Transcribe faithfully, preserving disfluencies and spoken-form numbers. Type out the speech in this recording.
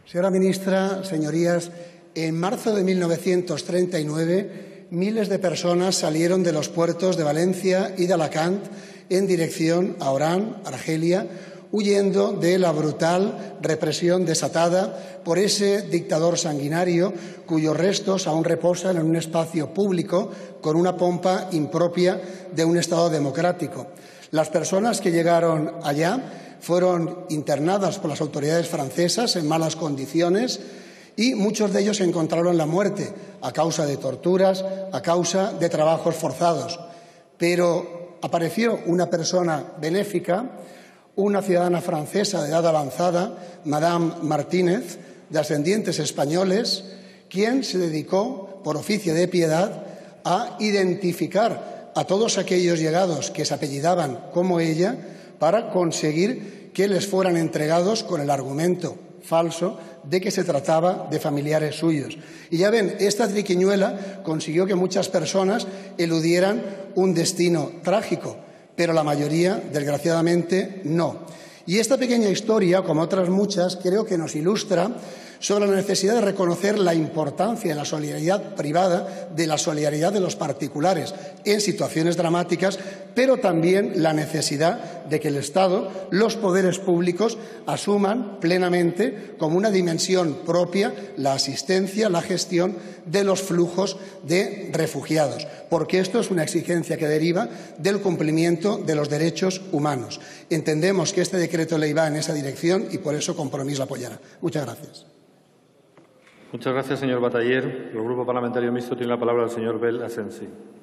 Señora ministra, señorías, en marzo de mil novecientos treinta y nueve, miles de personas salieron de los puertos de Valencia y de Alacant en dirección a Orán, Argelia, huyendo de la brutal represión desatada por ese dictador sanguinario cuyos restos aún reposan en un espacio público con una pompa impropia de un Estado democrático. Las personas que llegaron allá fueron internadas por las autoridades francesas en malas condiciones y muchos de ellos encontraron la muerte a causa de torturas, a causa de trabajos forzados. Pero apareció una persona benéfica, una ciudadana francesa de edad avanzada, Madame Martínez, de ascendientes españoles, quien se dedicó, por oficio de piedad, a identificar a todos aquellos llegados que se apellidaban como ella para conseguir que les fueran entregados con el argumento falso de que se trataba de familiares suyos. Y ya ven, esta triquiñuela consiguió que muchas personas eludieran un destino trágico, pero la mayoría, desgraciadamente, no. Y esta pequeña historia, como otras muchas, creo que nos ilustra sobre la necesidad de reconocer la importancia de la solidaridad privada, de la solidaridad de los particulares en situaciones dramáticas, pero también la necesidad de que el Estado, los poderes públicos, asuman plenamente como una dimensión propia la asistencia, la gestión de los flujos de refugiados, porque esto es una exigencia que deriva del cumplimiento de los derechos humanos. Entendemos que este decreto ley va en esa dirección y por eso Compromís la apoyará. Muchas gracias. Muchas gracias, señor Bataller. El Grupo Parlamentario Mixto tiene la palabra el señor Bel Asensi.